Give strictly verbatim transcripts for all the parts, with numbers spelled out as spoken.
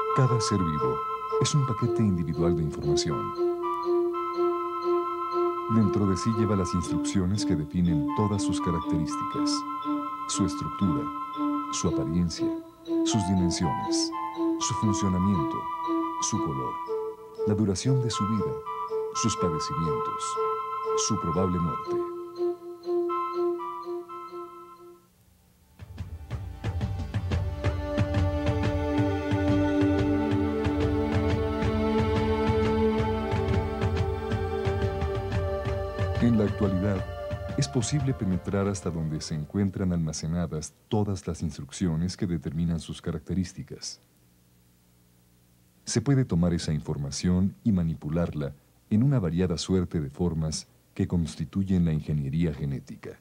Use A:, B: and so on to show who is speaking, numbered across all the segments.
A: Cada ser vivo es un paquete individual de información. Dentro de sí lleva las instrucciones que definen todas sus características, su estructura, su apariencia, sus dimensiones, su funcionamiento, su color, la duración de su vida, sus padecimientos, su probable muerte. En la actualidad, es posible penetrar hasta donde se encuentran almacenadas todas las instrucciones que determinan sus características. Se puede tomar esa información y manipularla en una variada suerte de formas que constituyen la ingeniería genética.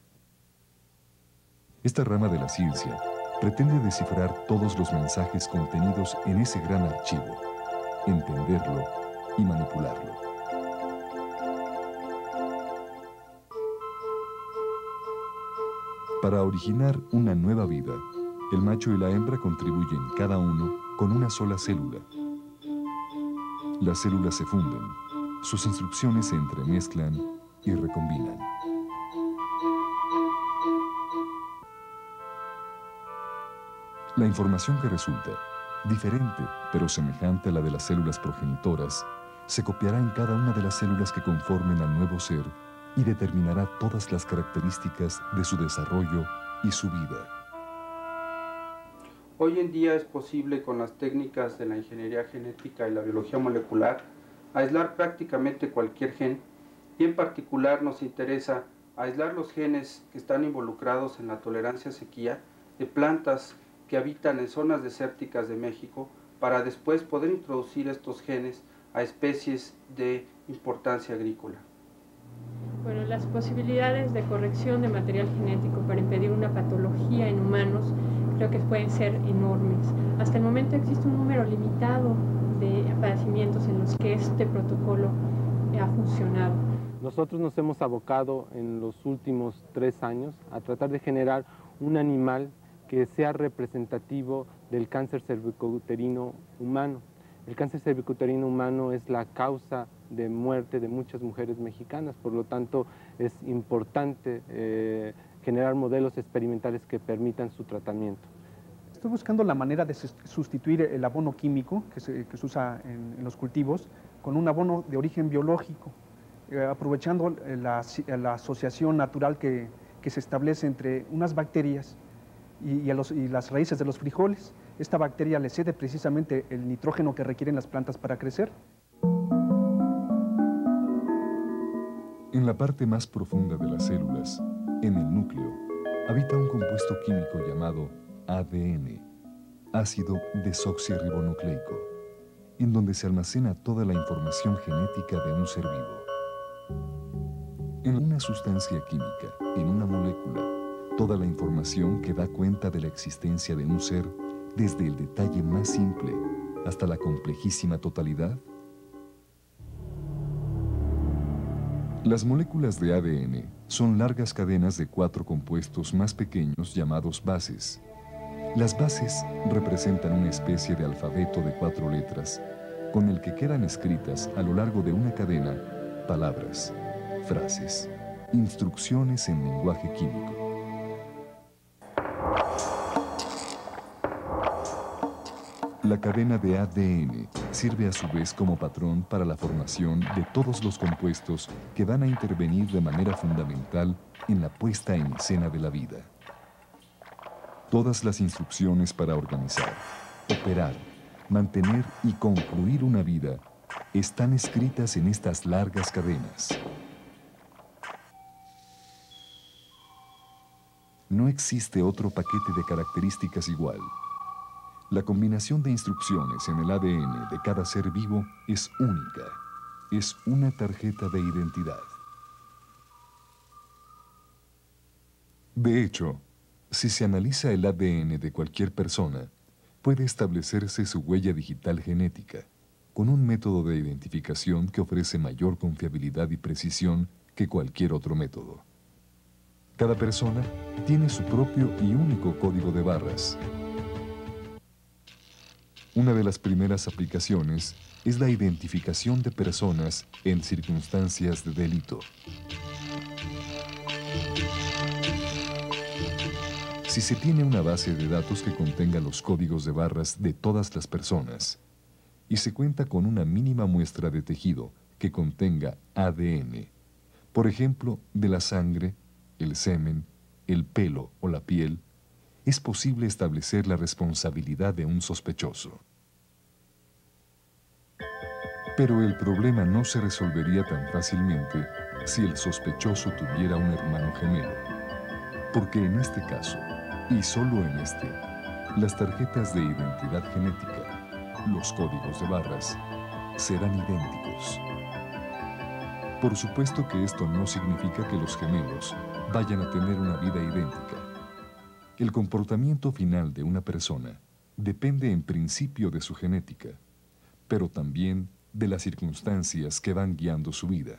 A: Esta rama de la ciencia pretende descifrar todos los mensajes contenidos en ese gran archivo, entenderlo y manipularlo. Para originar una nueva vida, el macho y la hembra contribuyen cada uno con una sola célula. Las células se funden, sus instrucciones se entremezclan y recombinan. La información que resulta, diferente pero semejante a la de las células progenitoras, se copiará en cada una de las células que conformen al nuevo ser y determinará todas las características de su desarrollo y su vida.
B: Hoy en día es posible, con las técnicas de la ingeniería genética y la biología molecular, aislar prácticamente cualquier gen, y en particular nos interesa aislar los genes que están involucrados en la tolerancia a sequía de plantas que habitan en zonas desérticas de México, para después poder introducir estos genes a especies de importancia agrícola.
C: Bueno, las posibilidades de corrección de material genético para impedir una patología en humanos creo que pueden ser enormes. Hasta el momento existe un número limitado de padecimientos en los que este protocolo ha funcionado.
D: Nosotros nos hemos abocado en los últimos tres años a tratar de generar un animal que sea representativo del cáncer cervicouterino humano. El cáncer cervicouterino humano es la causa de muerte de muchas mujeres mexicanas, por lo tanto es importante eh, generar modelos experimentales que permitan su tratamiento.
E: Estoy buscando la manera de sustituir el abono químico que se, que se usa en, en los cultivos con un abono de origen biológico, eh, aprovechando la, la asociación natural que, que se establece entre unas bacterias y, y, a los, y las raíces de los frijoles. Esta bacteria le cede precisamente el nitrógeno que requieren las plantas para crecer.
A: En la parte más profunda de las células, en el núcleo, habita un compuesto químico llamado A D N, ácido desoxirribonucleico, en donde se almacena toda la información genética de un ser vivo. En una sustancia química, en una molécula, toda la información que da cuenta de la existencia de un ser, desde el detalle más simple hasta la complejísima totalidad. Las moléculas de A D N son largas cadenas de cuatro compuestos más pequeños llamados bases. Las bases representan una especie de alfabeto de cuatro letras, con el que quedan escritas a lo largo de una cadena palabras, frases, instrucciones en lenguaje químico. La cadena de A D N sirve a su vez como patrón para la formación de todos los compuestos que van a intervenir de manera fundamental en la puesta en escena de la vida. Todas las instrucciones para organizar, operar, mantener y concluir una vida están escritas en estas largas cadenas. No existe otro paquete de características igual. La combinación de instrucciones en el A D N de cada ser vivo es única. Es una tarjeta de identidad. De hecho, si se analiza el A D N de cualquier persona, puede establecerse su huella digital genética, con un método de identificación que ofrece mayor confiabilidad y precisión que cualquier otro método. Cada persona tiene su propio y único código de barras. Una de las primeras aplicaciones es la identificación de personas en circunstancias de delito. Si se tiene una base de datos que contenga los códigos de barras de todas las personas y se cuenta con una mínima muestra de tejido que contenga A D N, por ejemplo, de la sangre, el semen, el pelo o la piel, es posible establecer la responsabilidad de un sospechoso. Pero el problema no se resolvería tan fácilmente si el sospechoso tuviera un hermano gemelo, porque en este caso, y solo en este, las tarjetas de identidad genética, los códigos de barras, serán idénticos. Por supuesto que esto no significa que los gemelos vayan a tener una vida idéntica. El comportamiento final de una persona depende en principio de su genética, pero también de las circunstancias que van guiando su vida.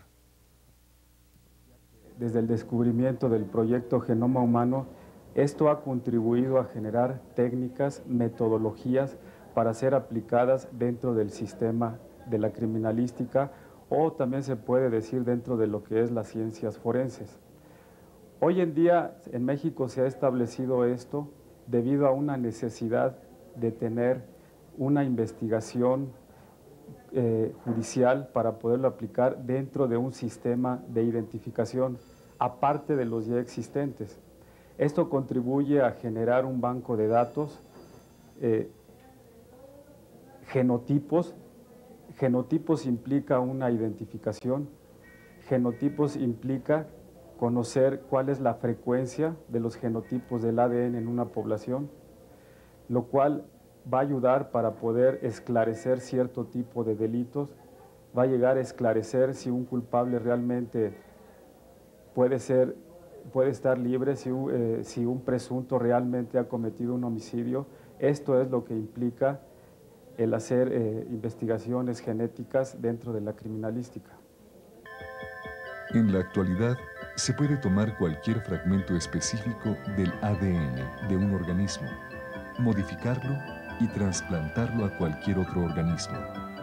F: Desde el descubrimiento del proyecto Genoma Humano, esto ha contribuido a generar técnicas, metodologías para ser aplicadas dentro del sistema de la criminalística o también se puede decir dentro de lo que es las ciencias forenses. Hoy en día en México se ha establecido esto debido a una necesidad de tener una investigación eh, judicial para poderlo aplicar dentro de un sistema de identificación, aparte de los ya existentes. Esto contribuye a generar un banco de datos, eh, genotipos. Genotipos implica una identificación, genotipos implica conocer cuál es la frecuencia de los genotipos del A D N en una población, lo cual va a ayudar para poder esclarecer cierto tipo de delitos, va a llegar a esclarecer si un culpable realmente puede ser, puede estar libre, si un, eh, si un presunto realmente ha cometido un homicidio. Esto es lo que implica el hacer eh, investigaciones genéticas dentro de la criminalística.
A: En la actualidad, se puede tomar cualquier fragmento específico del A D N de un organismo, modificarlo y trasplantarlo a cualquier otro organismo.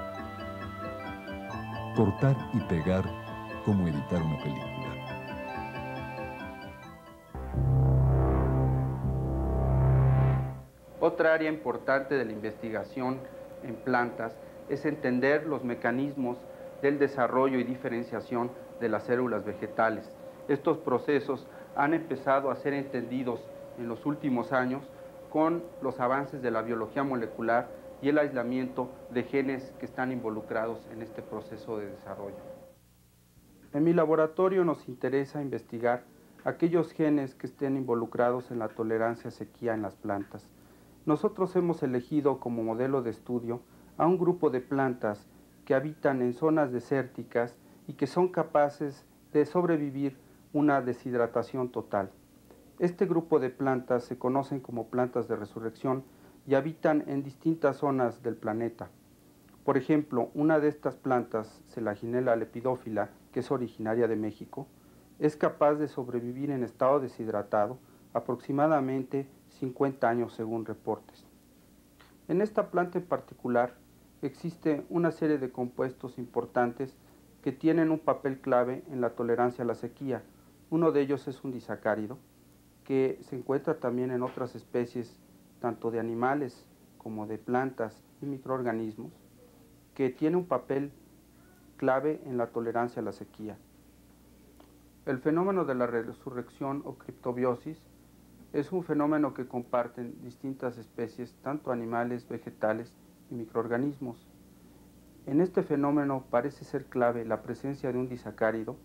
A: Cortar y pegar como editar una película.
B: Otra área importante de la investigación en plantas es entender los mecanismos del desarrollo y diferenciación de las células vegetales. Estos procesos han empezado a ser entendidos en los últimos años con los avances de la biología molecular y el aislamiento de genes que están involucrados en este proceso de desarrollo. En mi laboratorio nos interesa investigar aquellos genes que estén involucrados en la tolerancia a sequía en las plantas. Nosotros hemos elegido como modelo de estudio a un grupo de plantas que habitan en zonas desérticas y que son capaces de sobrevivir una deshidratación total. Este grupo de plantas se conocen como plantas de resurrección y habitan en distintas zonas del planeta. Por ejemplo, una de estas plantas, Selaginella lepidófila, que es originaria de México, es capaz de sobrevivir en estado deshidratado aproximadamente cincuenta años según reportes. En esta planta en particular existe una serie de compuestos importantes que tienen un papel clave en la tolerancia a la sequía. Uno de ellos es un disacárido que se encuentra también en otras especies, tanto de animales como de plantas y microorganismos, que tiene un papel clave en la tolerancia a la sequía. El fenómeno de la resurrección o criptobiosis es un fenómeno que comparten distintas especies, tanto animales, vegetales y microorganismos. En este fenómeno parece ser clave la presencia de un disacárido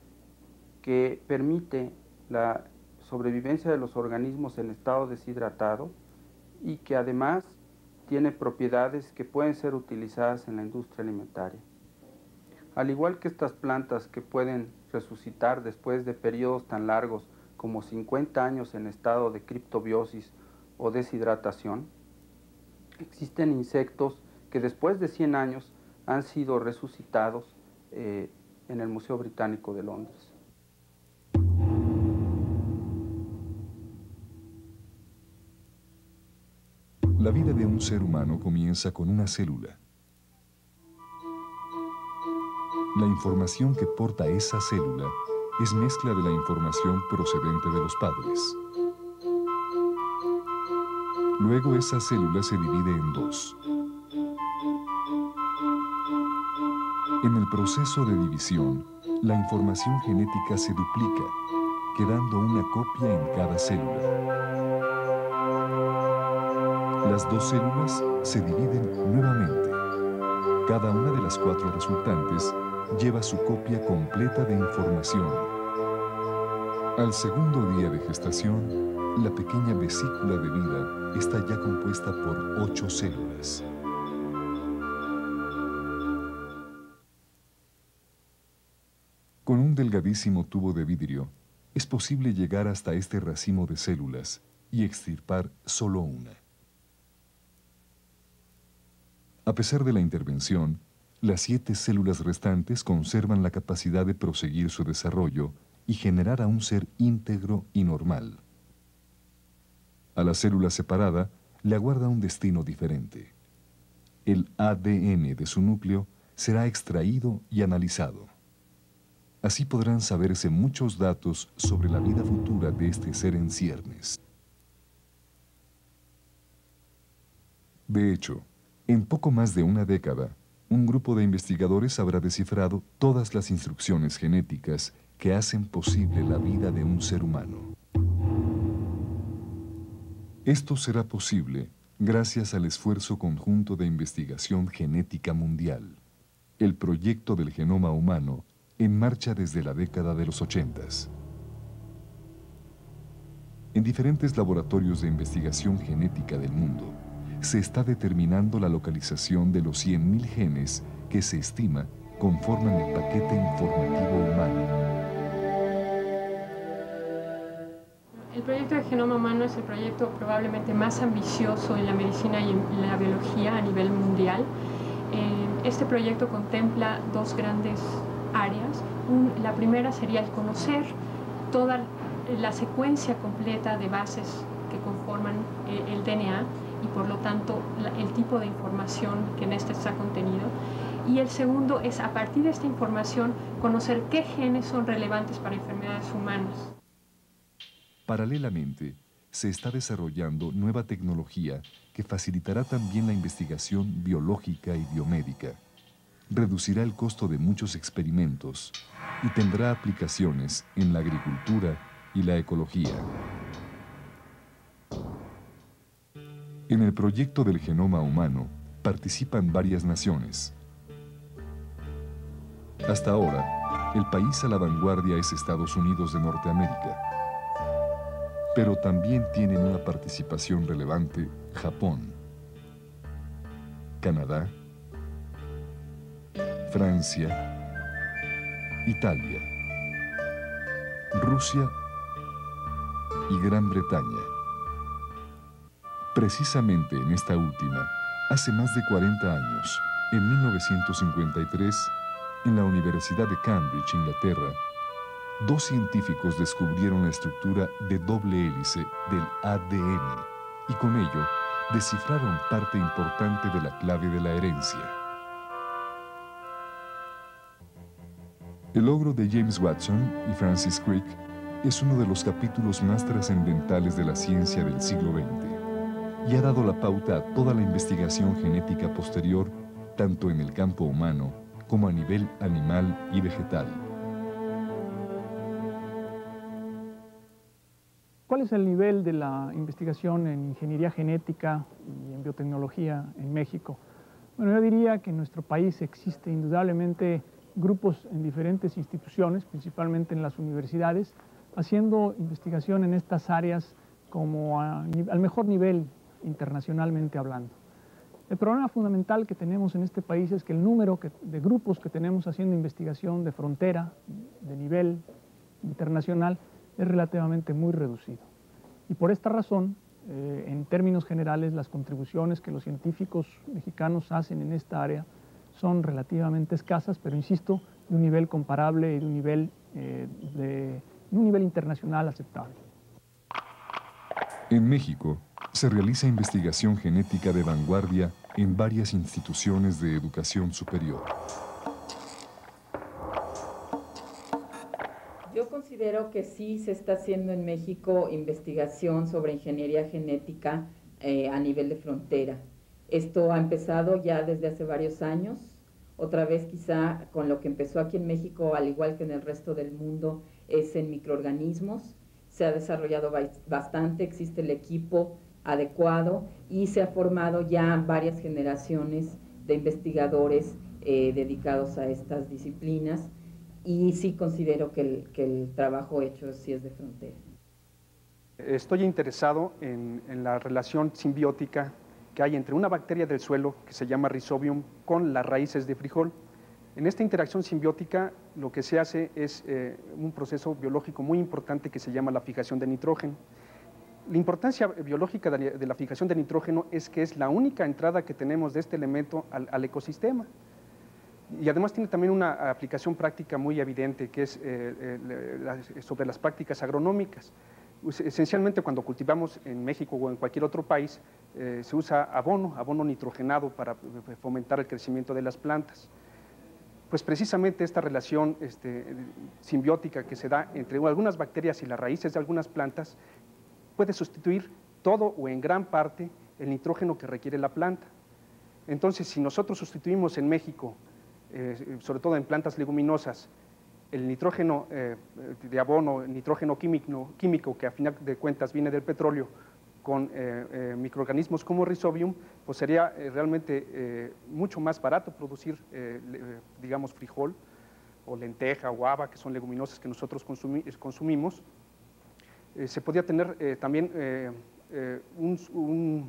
B: que permite la sobrevivencia de los organismos en estado deshidratado y que además tiene propiedades que pueden ser utilizadas en la industria alimentaria. Al igual que estas plantas que pueden resucitar después de periodos tan largos como cincuenta años en estado de criptobiosis o deshidratación, existen insectos que después de cien años han sido resucitados eh, en el Museo Británico de Londres.
A: La vida de un ser humano comienza con una célula. La información que porta esa célula es mezcla de la información procedente de los padres. Luego esa célula se divide en dos. En el proceso de división, la información genética se duplica, quedando una copia en cada célula. Las dos células se dividen nuevamente. Cada una de las cuatro resultantes lleva su copia completa de información. Al segundo día de gestación, la pequeña vesícula de vida está ya compuesta por ocho células. Con un delgadísimo tubo de vidrio, es posible llegar hasta este racimo de células y extirpar solo una. A pesar de la intervención, las siete células restantes conservan la capacidad de proseguir su desarrollo y generar a un ser íntegro y normal. A la célula separada le aguarda un destino diferente. El A D N de su núcleo será extraído y analizado. Así podrán saberse muchos datos sobre la vida futura de este ser en ciernes. De hecho, en poco más de una década, un grupo de investigadores habrá descifrado todas las instrucciones genéticas que hacen posible la vida de un ser humano. Esto será posible gracias al esfuerzo conjunto de investigación genética mundial, el proyecto del genoma humano, en marcha desde la década de los ochentas. En diferentes laboratorios de investigación genética del mundo, se está determinando la localización de los cien mil genes que se estima conforman el paquete informativo humano.
C: El proyecto de genoma humano es el proyecto probablemente más ambicioso en la medicina y en la biología a nivel mundial. Este proyecto contempla dos grandes áreas. Un, la primera sería el conocer toda la secuencia completa de bases que conforman el, el D N A y por lo tanto la, el tipo de información que en este está contenido. Y el segundo es, a partir de esta información, conocer qué genes son relevantes para enfermedades humanas.
A: Paralelamente, se está desarrollando nueva tecnología que facilitará también la investigación biológica y biomédica. Reducirá el costo de muchos experimentos y tendrá aplicaciones en la agricultura y la ecología. En el proyecto del genoma humano participan varias naciones. Hasta ahora, el país a la vanguardia es Estados Unidos de Norteamérica, pero también tienen una participación relevante Japón, Canadá, Francia, Italia, Rusia y Gran Bretaña. Precisamente en esta última, hace más de cuarenta años, en mil novecientos cincuenta y tres, en la Universidad de Cambridge, Inglaterra, dos científicos descubrieron la estructura de doble hélice del A D N y con ello descifraron parte importante de la clave de la herencia. El logro de James Watson y Francis Crick es uno de los capítulos más trascendentales de la ciencia del siglo veinte y ha dado la pauta a toda la investigación genética posterior, tanto en el campo humano como a nivel animal y vegetal.
E: ¿Cuál es el nivel de la investigación en ingeniería genética y en biotecnología en México? Bueno, yo diría que en nuestro país existe indudablemente grupos en diferentes instituciones, principalmente en las universidades, haciendo investigación en estas áreas como a, al mejor nivel internacionalmente hablando. El problema fundamental que tenemos en este país es que el número que, de grupos que tenemos haciendo investigación de frontera, de nivel internacional, es relativamente muy reducido. Y por esta razón, eh, en términos generales, las contribuciones que los científicos mexicanos hacen en esta área son relativamente escasas, pero insisto, de un nivel comparable y de un nivel, eh, de, de un nivel internacional aceptable.
A: En México, Se realiza investigación genética de vanguardia en varias instituciones de educación superior.
G: Yo considero que sí se está haciendo en México investigación sobre ingeniería genética eh, a nivel de frontera. Esto ha empezado ya desde hace varios años, otra vez quizá con lo que empezó aquí en México, al igual que en el resto del mundo, es en microorganismos. Se ha desarrollado bastante, existe el equipo adecuado y se ha formado ya varias generaciones de investigadores eh, dedicados a estas disciplinas, y sí considero que el, que el trabajo hecho sí es de frontera.
E: Estoy interesado en, en la relación simbiótica que hay entre una bacteria del suelo que se llama Rhizobium con las raíces de frijol. En esta interacción simbiótica lo que se hace es eh, un proceso biológico muy importante que se llama la fijación de nitrógeno. La importancia biológica de, de la fijación de nitrógeno es que es la única entrada que tenemos de este elemento al, al ecosistema. Y además tiene también una aplicación práctica muy evidente, que es eh, eh, la, sobre las prácticas agronómicas. Esencialmente, cuando cultivamos en México o en cualquier otro país, eh, se usa abono, abono nitrogenado para fomentar el crecimiento de las plantas. Pues precisamente esta relación este, simbiótica que se da entre algunas bacterias y las raíces de algunas plantas puede sustituir todo o en gran parte el nitrógeno que requiere la planta. Entonces, si nosotros sustituimos en México, eh, sobre todo en plantas leguminosas, el nitrógeno eh, de abono, el nitrógeno químico, químico, que a final de cuentas viene del petróleo, con eh, eh, microorganismos como Rhizobium, pues sería eh, realmente eh, mucho más barato producir, eh, le, digamos, frijol o lenteja o haba, que son leguminosas que nosotros consumi consumimos. Eh, se podría tener eh, también eh, eh, un, un,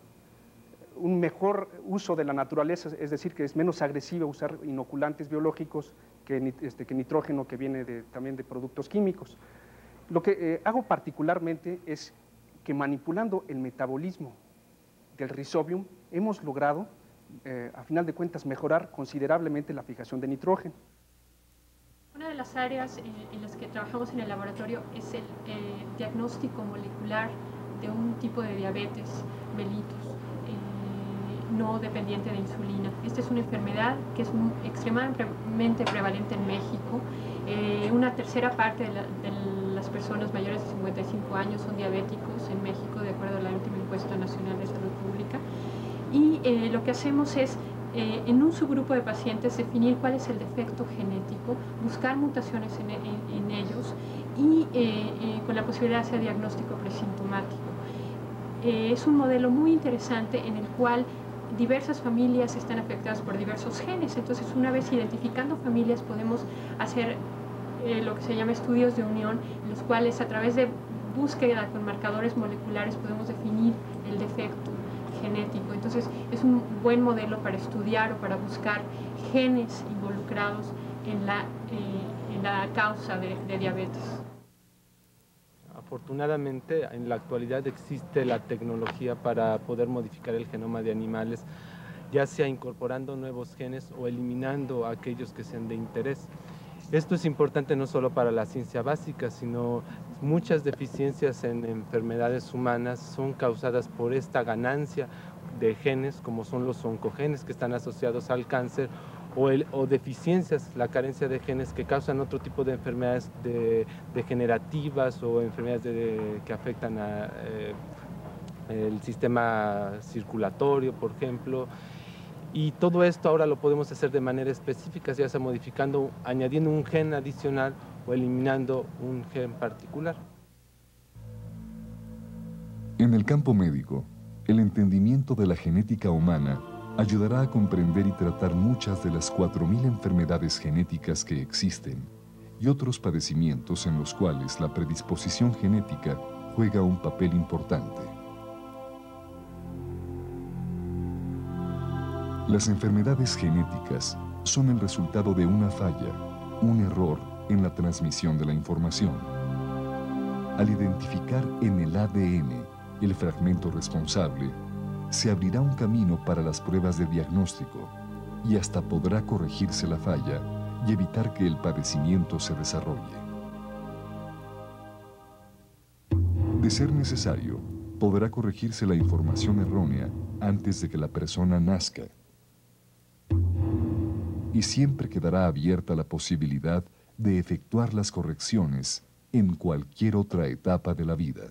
E: un mejor uso de la naturaleza, es decir, que es menos agresivo usar inoculantes biológicos que, este, que nitrógeno que viene de, también de productos químicos. Lo que eh, hago particularmente es que manipulando el metabolismo del Rhizobium hemos logrado, eh, a final de cuentas, mejorar considerablemente la fijación de nitrógeno.
C: Una de las áreas en, en las que trabajamos en el laboratorio es el eh, diagnóstico molecular de un tipo de diabetes mellitus, eh, no dependiente de insulina. Esta es una enfermedad que es muy, extremadamente prevalente en México. Eh, una tercera parte de, la, de las personas mayores de cincuenta y cinco años son diabéticos en México, de acuerdo a la última encuesta nacional de salud pública. Y eh, lo que hacemos es Eh, en un subgrupo de pacientes definir cuál es el defecto genético, buscar mutaciones en, en, en ellos y eh, eh, con la posibilidad de hacer diagnóstico presintomático. Eh, es un modelo muy interesante en el cual diversas familias están afectadas por diversos genes, entonces una vez identificando familias podemos hacer eh, lo que se llama estudios de unión, en los cuales a través de búsqueda con marcadores moleculares podemos definir el defecto genético. Entonces es un buen modelo para estudiar o para buscar genes involucrados en la, eh, en la causa de, de diabetes.
D: Afortunadamente en la actualidad existe la tecnología para poder modificar el genoma de animales, ya sea incorporando nuevos genes o eliminando aquellos que sean de interés. Esto es importante no solo para la ciencia básica, sino muchas deficiencias en enfermedades humanas son causadas por esta ganancia de genes, como son los oncogenes que están asociados al cáncer, o, el, o deficiencias, la carencia de genes que causan otro tipo de enfermedades de, degenerativas o enfermedades de, que afectan a, eh, el sistema circulatorio, por ejemplo. Y todo esto ahora lo podemos hacer de manera específica, ya sea modificando, añadiendo un gen adicional o eliminando un gen particular.
A: En el campo médico, el entendimiento de la genética humana ayudará a comprender y tratar muchas de las cuatro mil enfermedades genéticas que existen y otros padecimientos en los cuales la predisposición genética juega un papel importante. Las enfermedades genéticas son el resultado de una falla, un error en la transmisión de la información. Al identificar en el A D N el fragmento responsable, se abrirá un camino para las pruebas de diagnóstico y hasta podrá corregirse la falla y evitar que el padecimiento se desarrolle. De ser necesario, podrá corregirse la información errónea antes de que la persona nazca. Y siempre quedará abierta la posibilidad de efectuar las correcciones en cualquier otra etapa de la vida.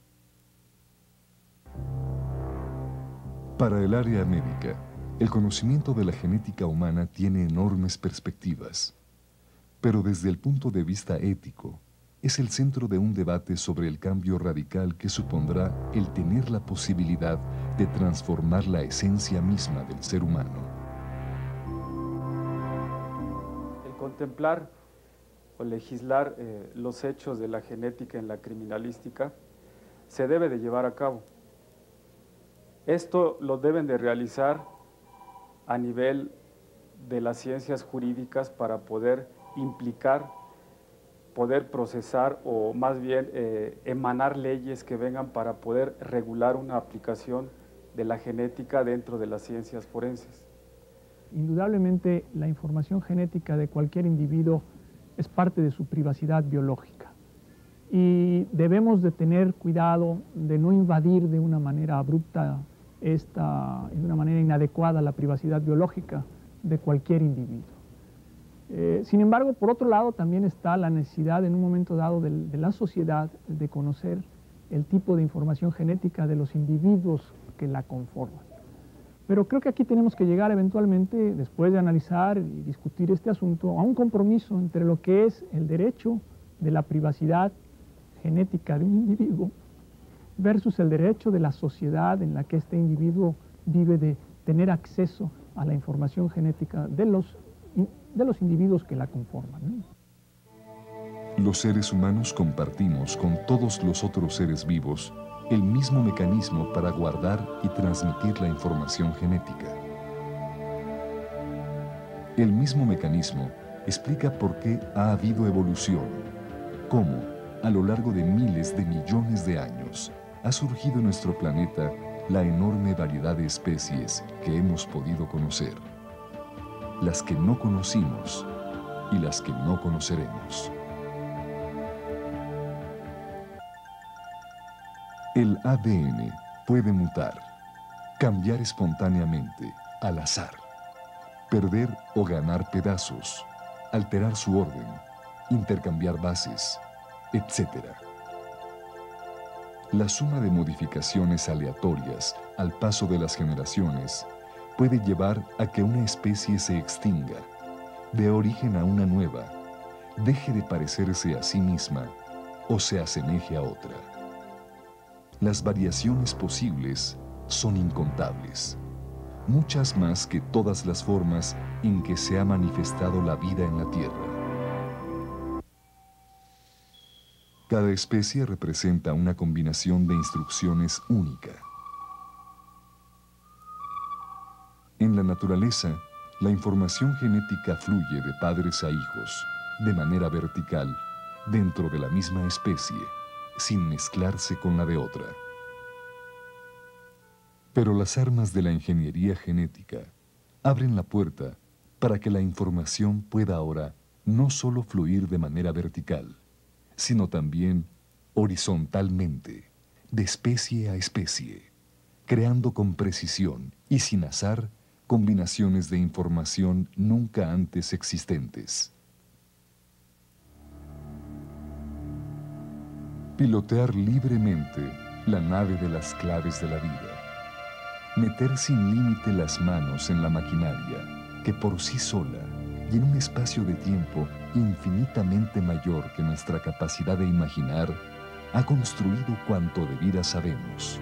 A: Para el área médica, el conocimiento de la genética humana tiene enormes perspectivas, pero desde el punto de vista ético, es el centro de un debate sobre el cambio radical que supondrá el tener la posibilidad de transformar la esencia misma del ser humano.
F: El contemplar o legislar eh, los hechos de la genética en la criminalística se debe de llevar a cabo. Esto lo deben de realizar a nivel de las ciencias jurídicas para poder implicar, poder procesar o más bien eh, emanar leyes que vengan para poder regular una aplicación de la genética dentro de las ciencias forenses.
H: Indudablemente la información genética de cualquier individuo es parte de su privacidad biológica y debemos de tener cuidado de no invadir de una manera abrupta esta, de una manera inadecuada la privacidad biológica de cualquier individuo. Eh, sin embargo, por otro lado, también está la necesidad en un momento dado de, de la sociedad de conocer el tipo de información genética de los individuos que la conforman. Pero creo que aquí tenemos que llegar eventualmente, después de analizar y discutir este asunto, a un compromiso entre lo que es el derecho de la privacidad genética de un individuo versus el derecho de la sociedad en la que este individuo vive de tener acceso a la información genética de los, de los individuos que la conforman, ¿no?
A: Los seres humanos compartimos con todos los otros seres vivos el mismo mecanismo para guardar y transmitir la información genética. El mismo mecanismo explica por qué ha habido evolución, cómo, a lo largo de miles de millones de años, ha surgido en nuestro planeta la enorme variedad de especies que hemos podido conocer, las que no conocimos y las que no conoceremos. El A D N puede mutar, cambiar espontáneamente, al azar, perder o ganar pedazos, alterar su orden, intercambiar bases, etcétera. La suma de modificaciones aleatorias al paso de las generaciones puede llevar a que una especie se extinga, dé origen a una nueva, deje de parecerse a sí misma o se asemeje a otra. Las variaciones posibles son incontables, muchas más que todas las formas en que se ha manifestado la vida en la Tierra. Cada especie representa una combinación de instrucciones única. En la naturaleza, la información genética fluye de padres a hijos, de manera vertical, dentro de la misma especie, sin mezclarse con la de otra. Pero las armas de la ingeniería genética abren la puerta para que la información pueda ahora no solo fluir de manera vertical, sino también horizontalmente, de especie a especie, creando con precisión y sin azar combinaciones de información nunca antes existentes. Pilotear libremente la nave de las claves de la vida. Meter sin límite las manos en la maquinaria que por sí sola y en un espacio de tiempo infinitamente mayor que nuestra capacidad de imaginar, ha construido cuanto de vida sabemos.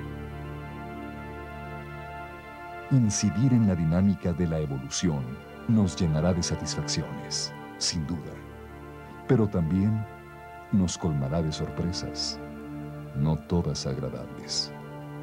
A: Incidir en la dinámica de la evolución nos llenará de satisfacciones, sin duda, pero también nos colmará de sorpresas, no todas agradables.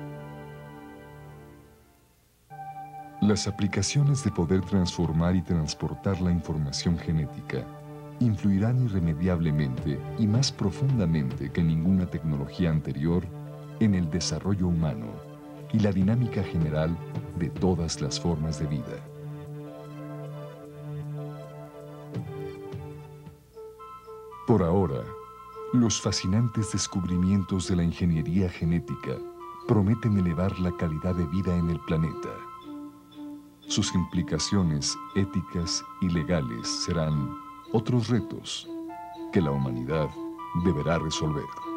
A: Las aplicaciones de poder transformar y transportar la información genética influirán irremediablemente y más profundamente que ninguna tecnología anterior en el desarrollo humano y la dinámica general de todas las formas de vida. Por ahora, los fascinantes descubrimientos de la ingeniería genética prometen elevar la calidad de vida en el planeta. Sus implicaciones éticas y legales serán otros retos que la humanidad deberá resolver.